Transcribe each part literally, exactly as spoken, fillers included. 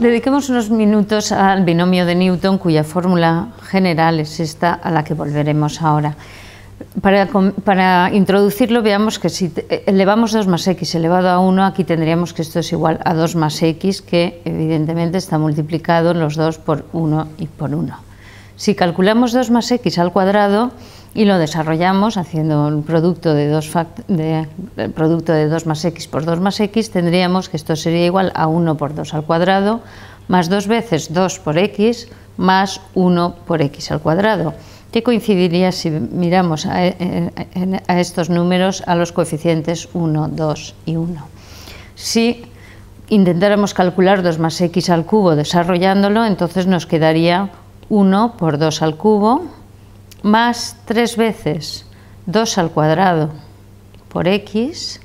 Dediquemos unos minutos al binomio de Newton, cuya fórmula general es esta a la que volveremos ahora. Para, para introducirlo, veamos que si elevamos dos más x elevado a uno, aquí tendríamos que esto es igual a dos más x, que evidentemente está multiplicado los dos por uno y por uno. Si calculamos dos más x al cuadrado y lo desarrollamos haciendo el producto de dos, de, el producto de dos más x por dos más x, tendríamos que esto sería igual a uno por dos al cuadrado, más dos veces dos por x, más uno por x al cuadrado, que coincidiría, si miramos a, a estos números, a los coeficientes uno, dos y uno. Si intentáramos calcular dos más x al cubo desarrollándolo, entonces nos quedaría uno por dos al cubo, más tres veces dos al cuadrado por x,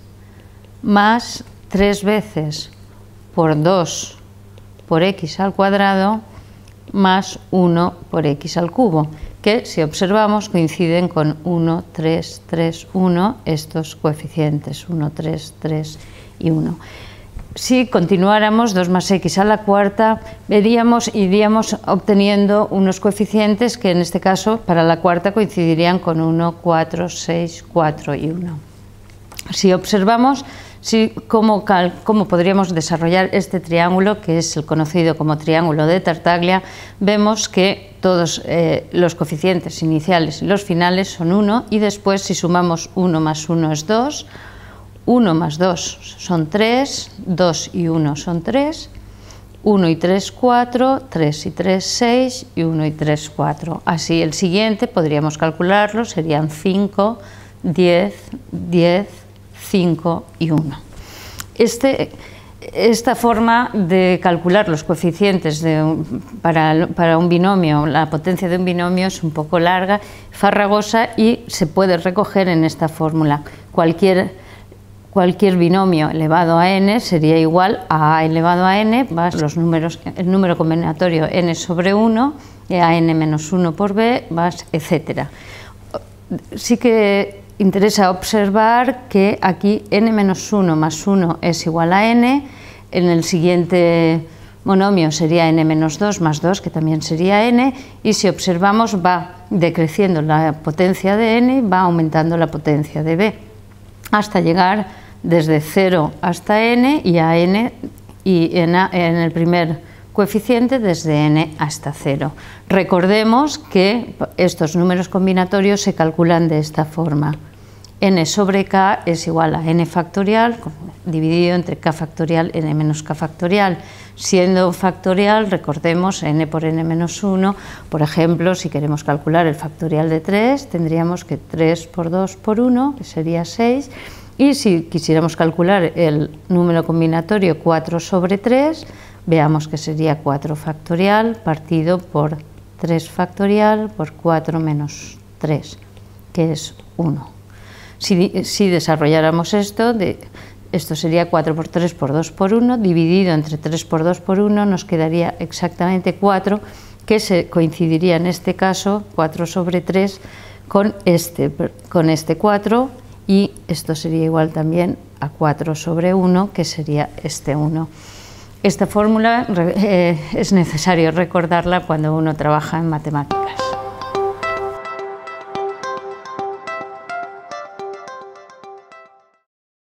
más tres veces por dos por x al cuadrado, más uno por x al cubo, que si observamos coinciden con uno, tres, tres, uno, estos coeficientes, uno, tres, tres y uno. Si continuáramos dos más x a la cuarta, veríamos, iríamos obteniendo unos coeficientes que en este caso para la cuarta coincidirían con uno, cuatro, seis, cuatro y uno. Si observamos si, cómo, cómo podríamos desarrollar este triángulo, que es el conocido como triángulo de Tartaglia, vemos que todos eh, los coeficientes iniciales y los finales son uno, y después si sumamos uno más uno es dos, uno más dos son tres, dos y uno son tres, uno y tres, cuatro, tres y tres, seis y uno y tres, cuatro. Así el siguiente podríamos calcularlo, serían cinco, diez, diez, cinco y uno. Este, esta forma de calcular los coeficientes de un, para, para un binomio, la potencia de un binomio, es un poco larga, farragosa, y se puede recoger en esta fórmula. Cualquier Cualquier binomio elevado a n sería igual a a elevado a n más los números, el número combinatorio n sobre uno, a n menos uno por b, más etcétera. Sí que interesa observar que aquí n menos uno más uno es igual a n, en el siguiente monomio sería n menos dos más dos, que también sería n, y si observamos va decreciendo la potencia de n, va aumentando la potencia de b, hasta llegar desde cero hasta n y a n, y en, a, en el primer coeficiente desde n hasta cero. Recordemos que estos números combinatorios se calculan de esta forma. N sobre k es igual a n factorial dividido entre k factorial, n menos k factorial. Siendo factorial, recordemos, n por n menos uno, por ejemplo, si queremos calcular el factorial de tres, tendríamos que tres por dos por uno, que sería seis, y si quisiéramos calcular el número combinatorio cuatro sobre tres, veamos que sería cuatro factorial partido por tres factorial por cuatro menos tres, que es uno. Si, si desarrolláramos esto, de, esto sería cuatro por tres por dos por uno, dividido entre tres por dos por uno, nos quedaría exactamente cuatro, que se coincidiría en este caso, cuatro sobre tres, con este, con este cuatro, y esto sería igual también a cuatro sobre uno, que sería este uno. Esta fórmula eh, es necesario recordarla cuando uno trabaja en matemáticas.